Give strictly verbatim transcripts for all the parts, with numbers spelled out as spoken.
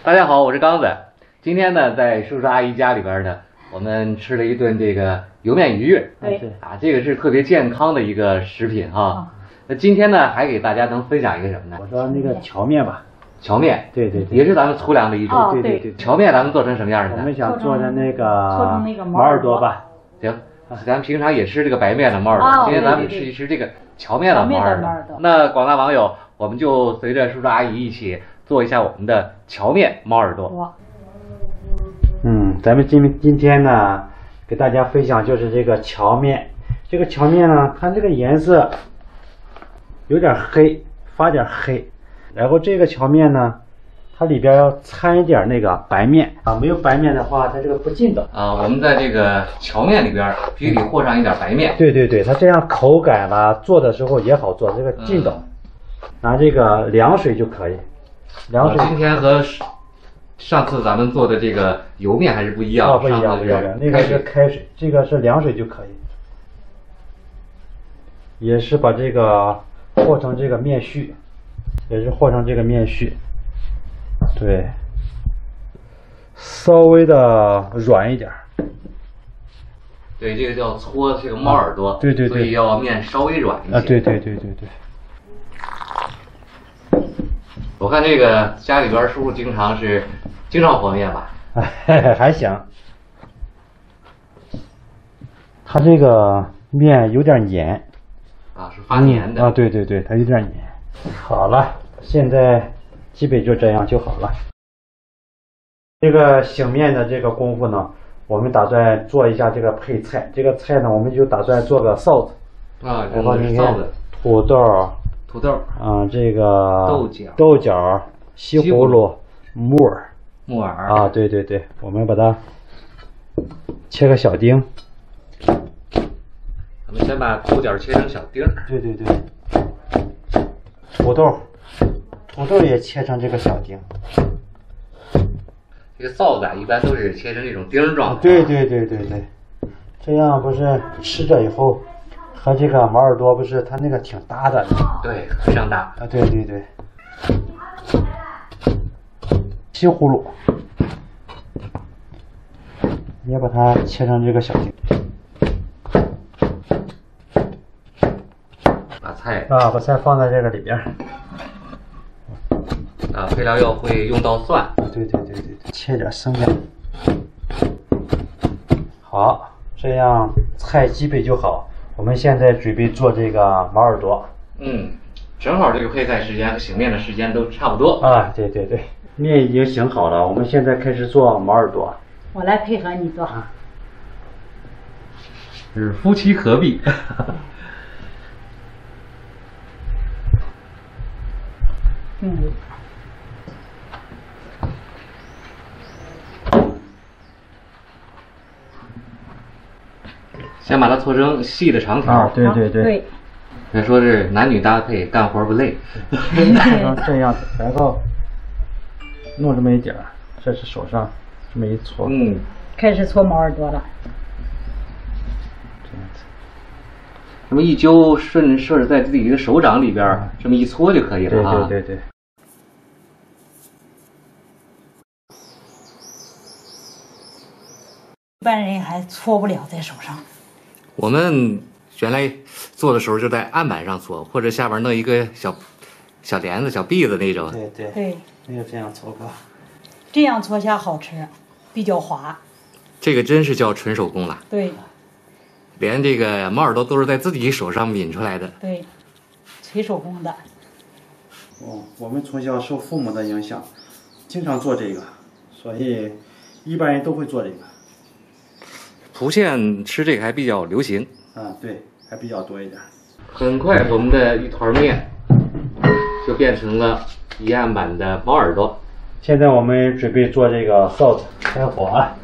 大家好，我是刚子。今天呢，在叔叔阿姨家里边呢，我们吃了一顿这个油面鱼。 对啊，这个是特别健康的一个食品哈。那今天呢，还给大家能分享一个什么呢？ 我说那个荞面吧。 荞面， 对对对， 也是咱们粗粮的一种。 哦、 对对对。 荞面咱们做成什么样的呢？ 我们想做成那个做成那个毛耳朵吧。 行，咱们平常也吃这个白面的毛耳朵， 哦、 今天咱们吃一吃这个荞面的毛耳朵。那广大网友，我们就随着叔叔阿姨一起做一下我们的荞面毛耳朵。 嗯，咱们今今天呢，给大家分享就是这个荞面。这个荞面呢，它这个颜色有点黑，发点黑。然后这个荞面呢，它里边要掺一点那个白面啊，没有白面的话，它这个不劲道啊。我们在这个荞面里边必须得和上一点白面。 对对对，它这样口感啦，做的时候也好做，这个劲道。嗯、拿这个凉水就可以。凉水。 啊、今天和上次咱们做的这个油面还是不一样。 啊，不一样，不一样。那个是开水，这个是凉水就可以。也是把这个和成这个面絮。也是和成这个面絮，对，稍微的软一点。 对，这个叫搓这个猫耳朵， 啊、对对对， 所以要面稍微软一些。 啊，对对对对对。我看这个家里边叔叔经常是经常和面吧？ 哎，还行。它这个面有点黏。 啊，是发黏的。 嗯、啊，对对对，它有点黏。好了，现在基本就这样就好了。这个醒面的这个功夫呢，我们打算做一下这个配菜。这个菜呢，我们就打算做个臊子。 啊，然后是臊子。 土豆。 土豆。 啊、嗯，这个豆角。 豆角、西葫芦、木耳。 木耳。 啊，对对对，我们把它切个小丁。 我们先把豆角切成小丁。 对对对。土豆，土豆也切成这个小丁。 这个臊子啊，一般都是切成这种丁状。 对对对对对，这样不是吃着以后和这个毛耳朵不是它那个挺搭的。 对，非常搭。 啊，对对对。西葫芦，也把它切成这个小丁。啊，把菜放在这个里边。 啊，配料要会用到蒜。 对对对对对，切点生姜。好，这样菜基本就好。我们现在准备做这个毛耳朵。 嗯，正好这个配菜时间和醒面的时间都差不多。 啊，对对对，面已经醒好了，我们现在开始做毛耳朵。 我来配合你做。 啊， 是夫妻合璧。 嗯， 先把它搓成细的长条。 啊，对对对。 对。 再说是男女搭配，干活不累。 搓成这样子，然后弄这么一点儿，这是手上这么一搓。 嗯。 开始搓毛耳朵了。 这样子。 这么一揪，顺顺着在自己的手掌里边，嗯、这么一搓就可以了啊。 对对对对。 一般人还搓不了在手上。 我们原来做的时候就在案板上搓，或者下边弄一个小小帘子、小篦子那种。 对对对， 没有这样搓过。 这样搓下好吃，比较滑。 这个真是叫纯手工了。 对。 连这个毛耳朵都是在自己手上抿出来的。 对，纯手工的。 哦，我们从小受父母的影响，经常做这个，所以一般人都会做这个。 蒲县吃这个还比较流行。 啊，对，还比较多一点。 很快，我们的一团面就变成了一案板的毛耳朵。 现在我们准备做这个臊子，开火啊。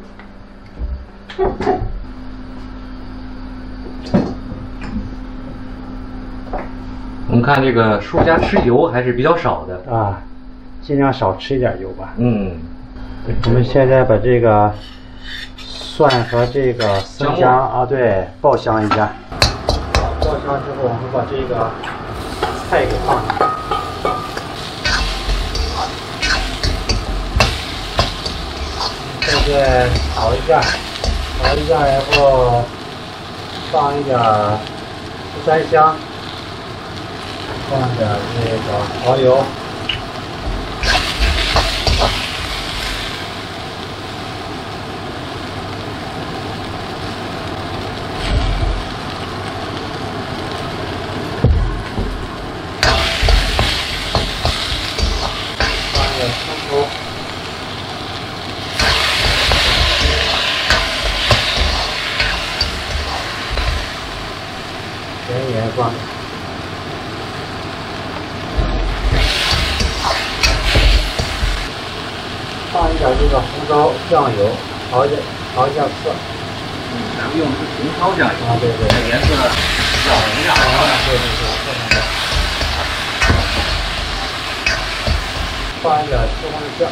我们看这个叔家吃油还是比较少的啊，尽量少吃一点油吧。 嗯， 我们现在把这个蒜和这个生姜啊，对，爆香一下。爆香之后，我们把这个菜给放进去。 现在炒一下，炒一下以后放一点十三香，放点这个蚝油。盐盐放，放一点这个红烧酱油，调一下调一下色。 嗯，咱们用的是红烧酱油啊，对对， 颜色比较红亮。 对对对，放一点西红柿酱。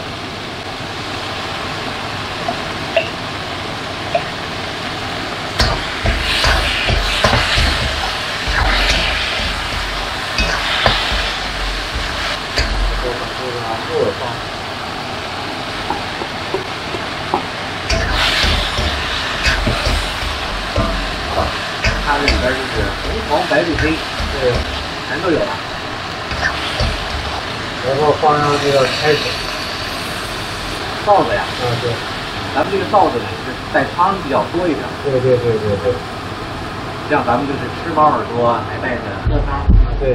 它这里边就是红黄白绿黑， 对， 全都有了。 然后放上这个开水， 臊子呀， 啊对， 咱们这个臊子呢是带汤比较多一点。 对对对对对， 像咱们就是吃猫耳朵还带着喝汤。 啊对。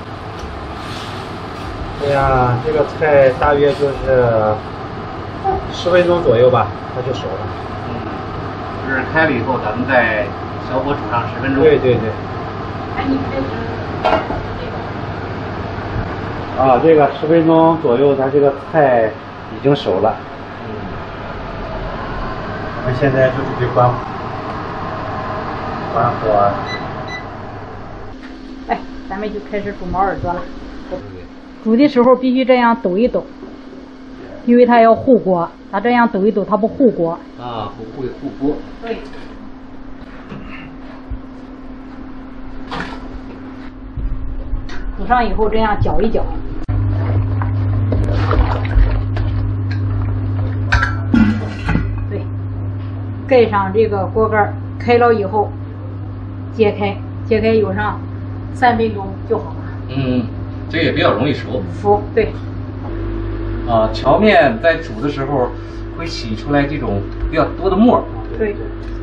这样这个菜大约就是十分钟左右吧，它就熟了。 嗯，就是开了以后，咱们再小火煮上十分钟。 对对对。 哎，你开始这个。 啊，这个十分钟左右，它这个菜已经熟了。 嗯。 我们现在就准备关关火。 哎，咱们就开始煮毛耳朵了。煮的时候必须这样抖一抖，因为它要护锅，它这样抖一抖，它不护锅。 啊，不会护锅。 对。煮上以后这样搅一搅。对，盖上这个锅盖，开了以后揭开，揭开有上三分钟就好了。 嗯。这个也比较容易熟。 熟，对。 啊，荞面在煮的时候会洗出来这种比较多的沫。 对。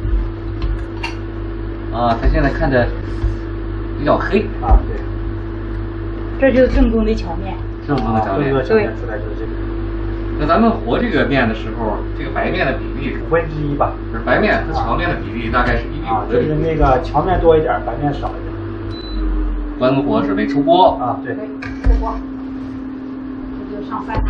啊，它现在看着比较黑。 啊，对。 这就是正宗的荞面。 正宗的荞面。 正宗的荞面出来就是这个。 那咱们和这个面的时候，这个白面的比例五分之一吧。 是白面和荞面的比例大概是一比啊， 五。 就是那个荞面多一点，白面少一点。 关火准备出锅啊，对， 出锅，这就上饭，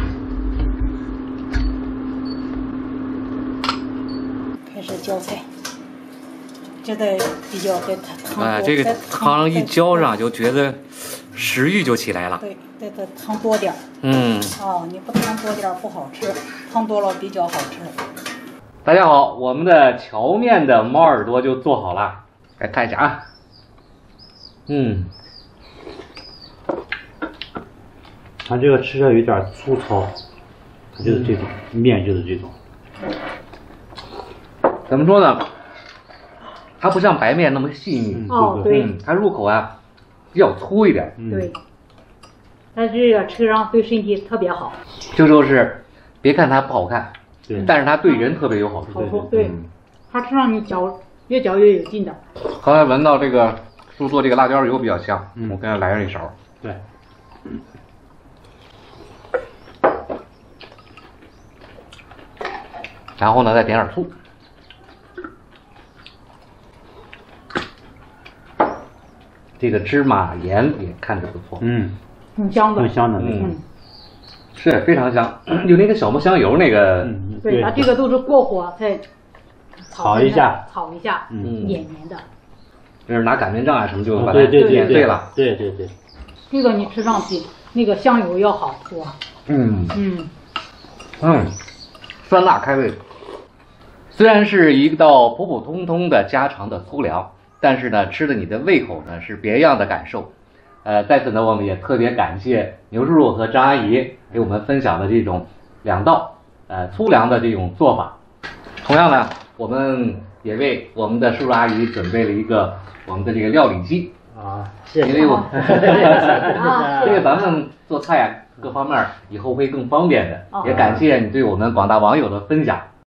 开始浇菜，这得比较得汤啊，这个汤一浇上就觉得食欲就起来了。 对，得得汤多点。 嗯。 哦，你不汤多点不好吃，汤多了比较好吃。 大家好，我们的荞面的猫耳朵就做好了，来看一下啊。嗯。 它这个吃着有点粗糙，它就是这种、嗯、面就是这种。 怎么说呢？它不像白面那么细腻。 哦，对。 嗯，它入口啊比较粗一点。 嗯、对。但是这个吃上对身体特别好。 就说是，别看它不好看， 对， 但是它对人特别有好处。 好处对，嗯、它吃上你嚼越嚼越有劲的。 刚才闻到这个叔做这个辣椒油比较香，嗯、我给它来上一勺。 对。嗯然后呢，再点点醋。这个芝麻盐也看着不错， 嗯， 挺香的， 挺香的， 嗯，是非常香，有那个小磨香油那个， 嗯、对，它这个都是过火才炒一下， 炒一下，嗯，黏黏的。 就是拿擀面杖啊什么就把它碾碎了， 对对对。 这个你吃上去，那个香油要好多。 嗯嗯嗯，酸辣开胃。虽然是一道普普通通的家常的粗粮，但是呢，吃的你的胃口呢是别样的感受。呃，在此呢，我们也特别感谢牛叔叔和张阿姨给我们分享的这种两道呃粗粮的这种做法。 同样呢，我们也为我们的叔叔阿姨准备了一个我们的这个料理机啊，谢谢。 因为我啊这个咱们做菜啊各方面以后会更方便的， 哦也感谢你对我们广大网友的分享。